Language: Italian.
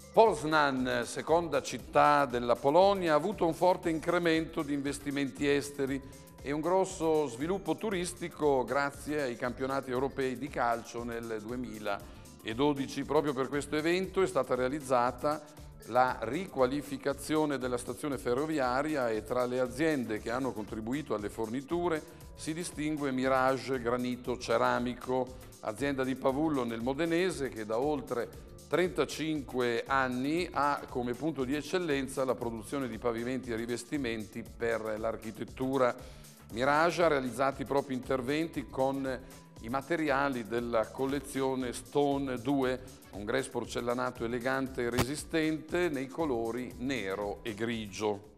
Poznań, seconda città della Polonia, ha avuto un forte incremento di investimenti esteri e un grosso sviluppo turistico grazie ai campionati europei di calcio nel 2012. Proprio per questo evento è stata realizzata la riqualificazione della stazione ferroviaria e tra le aziende che hanno contribuito alle forniture si distingue Mirage Granito Ceramico, azienda di Pavullo nel Modenese che da oltre 35 anni ha come punto di eccellenza la produzione di pavimenti e rivestimenti per l'architettura. Mirage ha realizzato i propri interventi con i materiali della collezione Stone 2, un grès porcellanato elegante e resistente nei colori nero e grigio.